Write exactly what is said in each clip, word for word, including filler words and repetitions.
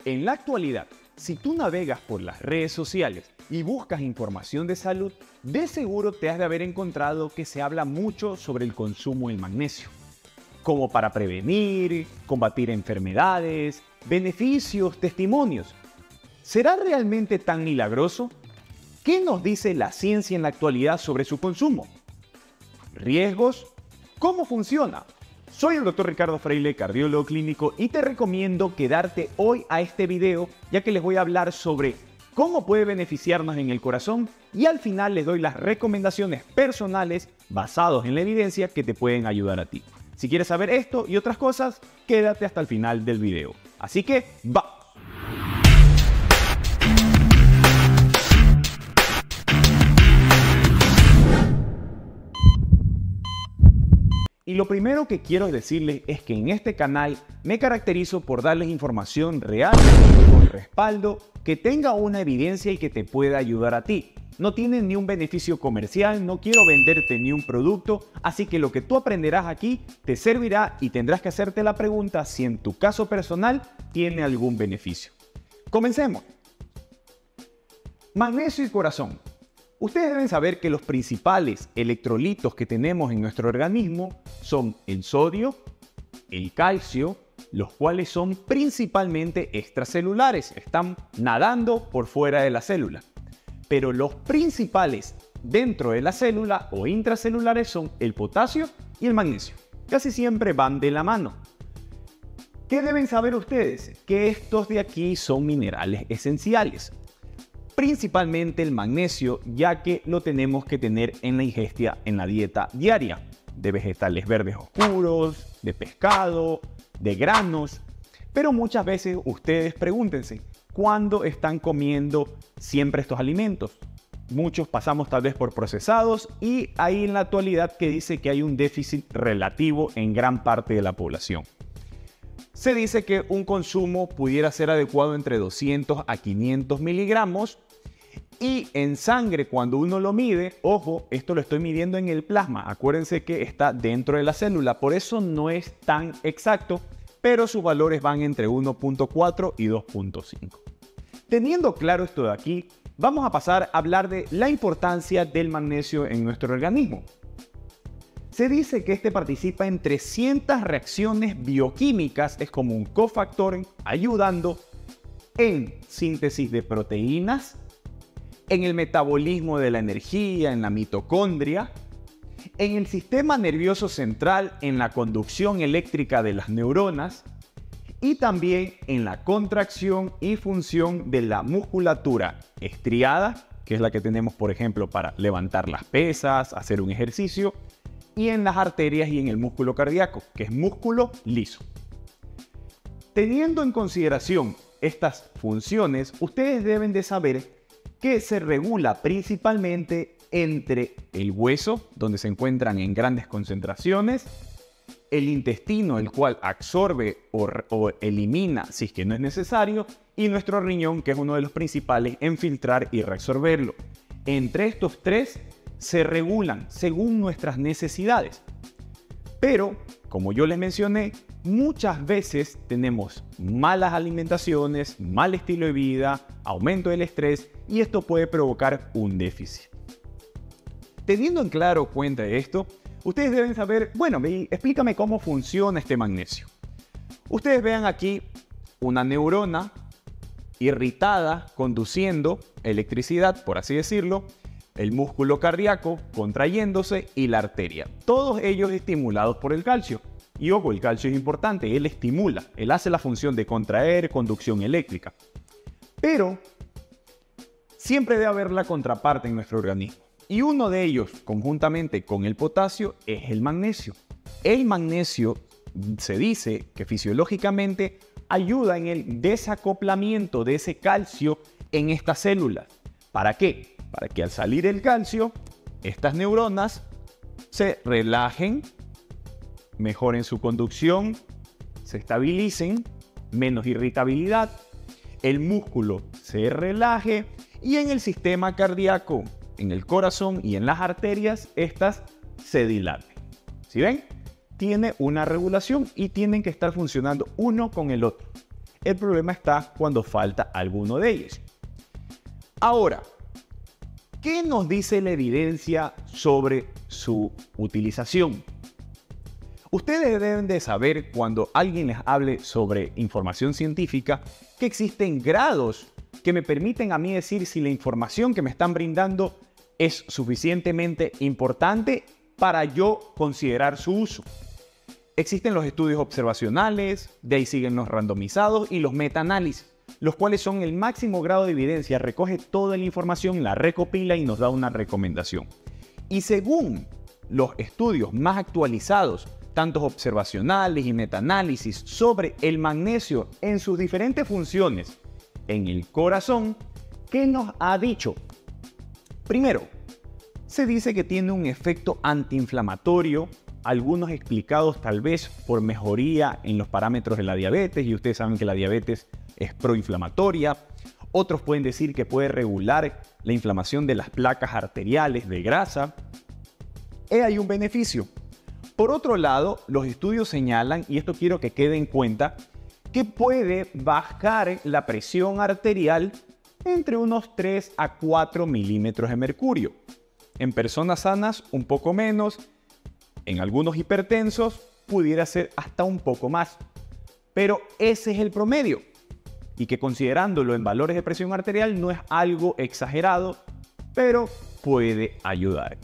En la actualidad, si tú navegas por las redes sociales y buscas información de salud, de seguro te has de haber encontrado que se habla mucho sobre el consumo del magnesio, como para prevenir, combatir enfermedades, beneficios, testimonios. ¿Será realmente tan milagroso? ¿Qué nos dice la ciencia en la actualidad sobre su consumo? ¿Riesgos? ¿Cómo funciona? Soy el doctor Ricardo Freile, cardiólogo clínico, y te recomiendo quedarte hoy a este video, ya que les voy a hablar sobre cómo puede beneficiarnos en el corazón y al final les doy las recomendaciones personales basadas en la evidencia que te pueden ayudar a ti. Si quieres saber esto y otras cosas, quédate hasta el final del video. Así que, ¡va! Y lo primero que quiero decirles es que en este canal me caracterizo por darles información real, con respaldo, que tenga una evidencia y que te pueda ayudar a ti. No tiene ni un beneficio comercial, no quiero venderte ni un producto, así que lo que tú aprenderás aquí te servirá y tendrás que hacerte la pregunta si en tu caso personal tiene algún beneficio. Comencemos. Magnesio y corazón. Ustedes deben saber que los principales electrolitos que tenemos en nuestro organismo son el sodio, el calcio, los cuales son principalmente extracelulares, están nadando por fuera de la célula. Pero los principales dentro de la célula o intracelulares son el potasio y el magnesio. Casi siempre van de la mano. ¿Qué deben saber ustedes? Que estos de aquí son minerales esenciales. Principalmente el magnesio, ya que lo tenemos que tener en la ingesta en la dieta diaria, de vegetales verdes oscuros, de pescado, de granos. Pero muchas veces ustedes pregúntense, ¿cuándo están comiendo siempre estos alimentos? Muchos pasamos tal vez por procesados y hay en la actualidad que dice que hay un déficit relativo en gran parte de la población. Se dice que un consumo pudiera ser adecuado entre doscientos a quinientos miligramos y en sangre cuando uno lo mide, ojo, esto lo estoy midiendo en el plasma, acuérdense que está dentro de la célula, por eso no es tan exacto, pero sus valores van entre uno punto cuatro y dos punto cinco. Teniendo claro esto de aquí, vamos a pasar a hablar de la importancia del magnesio en nuestro organismo. Se dice que este participa en trescientas reacciones bioquímicas, es como un cofactor ayudando en síntesis de proteínas, en el metabolismo de la energía, en la mitocondria, en el sistema nervioso central, en la conducción eléctrica de las neuronas y también en la contracción y función de la musculatura estriada, que es la que tenemos por ejemplo para levantar las pesas, hacer un ejercicio, y en las arterias y en el músculo cardíaco, que es músculo liso. Teniendo en consideración estas funciones, ustedes deben de saber que se regula principalmente entre el hueso, donde se encuentran en grandes concentraciones, el intestino, el cual absorbe o, o elimina si es que no es necesario, y nuestro riñón, que es uno de los principales en filtrar y reabsorberlo. Entre estos tres se regulan según nuestras necesidades. Pero, como yo les mencioné, muchas veces tenemos malas alimentaciones, mal estilo de vida, aumento del estrés y esto puede provocar un déficit. Teniendo en claro cuenta de esto, ustedes deben saber, bueno, explícame cómo funciona este magnesio. Ustedes vean aquí una neurona irritada conduciendo electricidad, por así decirlo, el músculo cardíaco contrayéndose y la arteria. Todos ellos estimulados por el calcio. Y ojo, el calcio es importante, él estimula, él hace la función de contraer, conducción eléctrica. Pero siempre debe haber la contraparte en nuestro organismo. Y uno de ellos, conjuntamente con el potasio, es el magnesio. El magnesio se dice que fisiológicamente ayuda en el desacoplamiento de ese calcio en estas células. ¿Para qué? Para que al salir el calcio, estas neuronas se relajen, mejoren su conducción, se estabilicen, menos irritabilidad, el músculo se relaje y en el sistema cardíaco, en el corazón y en las arterias, estas se dilaten. ¿Sí ven? Tiene una regulación y tienen que estar funcionando uno con el otro. El problema está cuando falta alguno de ellos. Ahora, ¿qué nos dice la evidencia sobre su utilización? Ustedes deben de saber, cuando alguien les hable sobre información científica, que existen grados que me permiten a mí decir si la información que me están brindando es suficientemente importante para yo considerar su uso. Existen los estudios observacionales, de ahí siguen los randomizados y los metaanálisis, los cuales son el máximo grado de evidencia, recoge toda la información, la recopila y nos da una recomendación. Y según los estudios más actualizados, tanto observacionales y metaanálisis sobre el magnesio en sus diferentes funciones en el corazón, ¿qué nos ha dicho? Primero, se dice que tiene un efecto antiinflamatorio, algunos explicados tal vez por mejoría en los parámetros de la diabetes, y ustedes saben que la diabetes es proinflamatoria. Otros pueden decir que puede regular la inflamación de las placas arteriales de grasa. He ahí un beneficio. Por otro lado, los estudios señalan, y esto quiero que quede en cuenta, que puede bajar la presión arterial entre unos tres a cuatro milímetros de mercurio. En personas sanas, un poco menos. En algunos hipertensos, pudiera ser hasta un poco más. Pero ese es el promedio. Y que considerándolo en valores de presión arterial no es algo exagerado, pero puede ayudar.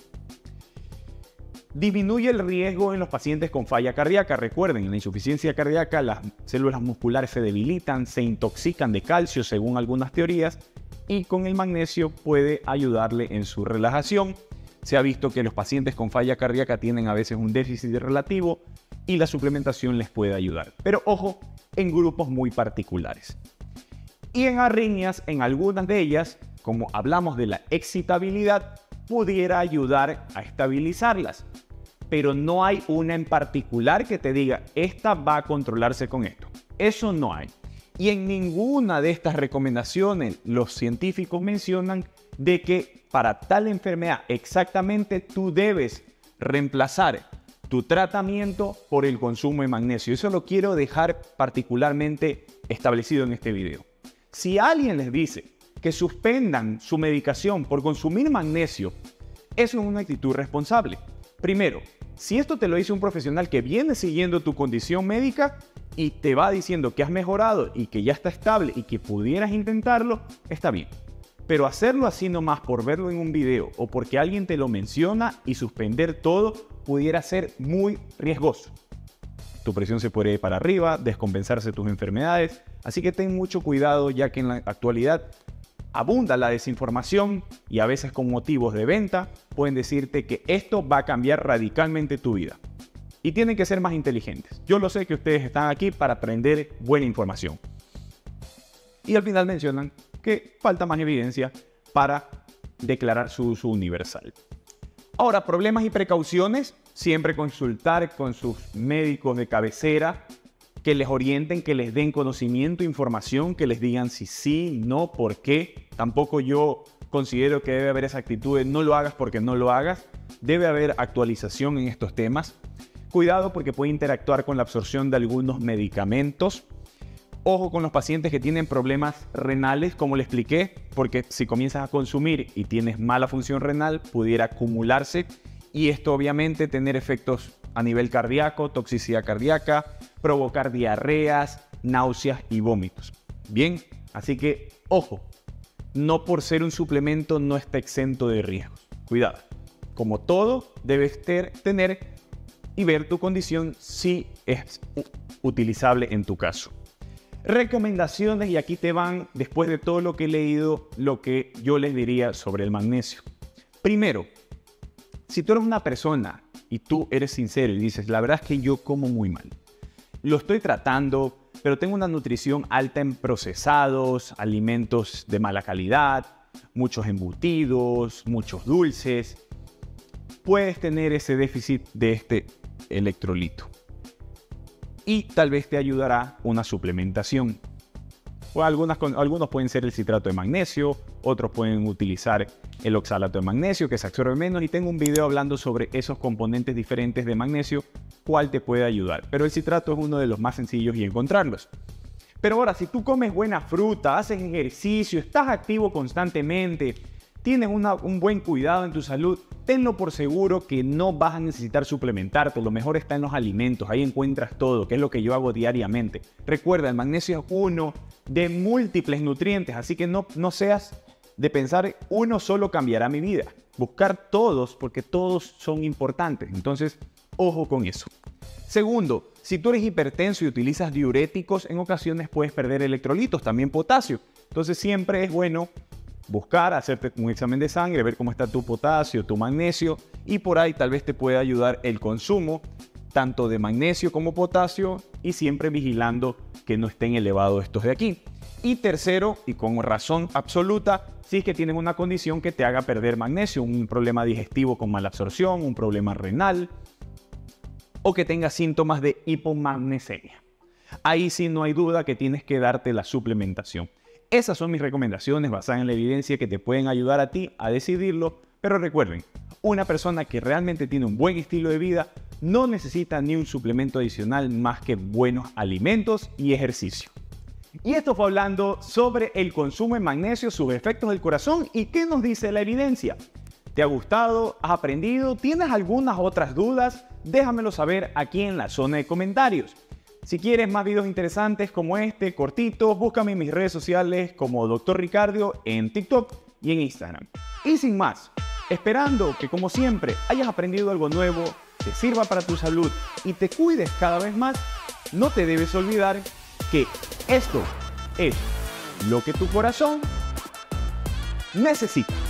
Disminuye el riesgo en los pacientes con falla cardíaca. Recuerden, en la insuficiencia cardíaca las células musculares se debilitan, se intoxican de calcio según algunas teorías, y con el magnesio puede ayudarle en su relajación. Se ha visto que los pacientes con falla cardíaca tienen a veces un déficit relativo y la suplementación les puede ayudar. Pero ojo, en grupos muy particulares. Y en arritmias, en algunas de ellas, como hablamos de la excitabilidad, pudiera ayudar a estabilizarlas. Pero no hay una en particular que te diga, esta va a controlarse con esto. Eso no hay. Y en ninguna de estas recomendaciones los científicos mencionan de que para tal enfermedad exactamente tú debes reemplazar tu tratamiento por el consumo de magnesio. Eso lo quiero dejar particularmente establecido en este video. Si alguien les dice que suspendan su medicación por consumir magnesio, eso es una actitud responsable. Primero, si esto te lo dice un profesional que viene siguiendo tu condición médica y te va diciendo que has mejorado y que ya está estable y que pudieras intentarlo, está bien. Pero hacerlo así nomás por verlo en un video o porque alguien te lo menciona y suspender todo pudiera ser muy riesgoso. Tu presión se puede ir para arriba, descompensarse tus enfermedades, así que ten mucho cuidado, ya que en la actualidad abunda la desinformación y a veces con motivos de venta pueden decirte que esto va a cambiar radicalmente tu vida. Y tienen que ser más inteligentes. Yo lo sé que ustedes están aquí para aprender buena información. Y al final mencionan que falta más evidencia para declarar su uso universal. Ahora, problemas y precauciones, siempre consultar con sus médicos de cabecera, que les orienten, que les den conocimiento, información, que les digan si sí, no, por qué. Tampoco yo considero que debe haber esa actitud de no lo hagas porque no lo hagas. Debe haber actualización en estos temas. Cuidado porque puede interactuar con la absorción de algunos medicamentos. Ojo con los pacientes que tienen problemas renales, como le expliqué, porque si comienzas a consumir y tienes mala función renal, pudiera acumularse y esto obviamente tener efectos a nivel cardíaco, toxicidad cardíaca, provocar diarreas, náuseas y vómitos. Bien, así que ojo, no por ser un suplemento no está exento de riesgos. Cuidado, como todo debes ter, tener y ver tu condición si es utilizable en tu caso. Recomendaciones, y aquí te van, después de todo lo que he leído, lo que yo les diría sobre el magnesio. Primero, si tú eres una persona y tú eres sincero y dices, la verdad es que yo como muy mal, lo estoy tratando, pero tengo una nutrición alta en procesados, alimentos de mala calidad, muchos embutidos, muchos dulces, puedes tener ese déficit de este electrolito. Y tal vez te ayudará una suplementación. O algunas, algunos pueden ser el citrato de magnesio, otros pueden utilizar el oxalato de magnesio, que se absorbe menos, y tengo un video hablando sobre esos componentes diferentes de magnesio, cuál te puede ayudar. Pero el citrato es uno de los más sencillos y encontrarlos. Pero ahora, si tú comes buena fruta, haces ejercicio, estás activo constantemente, tienes una, un buen cuidado en tu salud, tenlo por seguro que no vas a necesitar suplementarte. Lo mejor está en los alimentos, ahí encuentras todo, que es lo que yo hago diariamente. Recuerda, el magnesio es uno de múltiples nutrientes, así que no, no seas de pensar uno solo cambiará mi vida. Buscar todos, porque todos son importantes. Entonces, ojo con eso. Segundo, si tú eres hipertenso y utilizas diuréticos, en ocasiones puedes perder electrolitos, también potasio. Entonces siempre es bueno buscar, hacerte un examen de sangre, ver cómo está tu potasio, tu magnesio, y por ahí tal vez te pueda ayudar el consumo tanto de magnesio como potasio, y siempre vigilando que no estén elevados estos de aquí. Y tercero, y con razón absoluta, si es que tienes una condición que te haga perder magnesio, un problema digestivo con mala absorción, un problema renal, o que tengas síntomas de hipomagnesemia. Ahí sí no hay duda que tienes que darte la suplementación. Esas son mis recomendaciones basadas en la evidencia que te pueden ayudar a ti a decidirlo, pero recuerden, una persona que realmente tiene un buen estilo de vida no necesita ni un suplemento adicional más que buenos alimentos y ejercicio. Y esto fue hablando sobre el consumo de magnesio, sus efectos del corazón y qué nos dice la evidencia. ¿Te ha gustado? ¿Has aprendido? ¿Tienes algunas otras dudas? Déjamelo saber aquí en la zona de comentarios. Si quieres más videos interesantes como este, cortitos, búscame en mis redes sociales como doctor Ricardio en TikTok y en Instagram. Y sin más, esperando que como siempre hayas aprendido algo nuevo, te sirva para tu salud y te cuides cada vez más, no te debes olvidar que esto es lo que tu corazón necesita.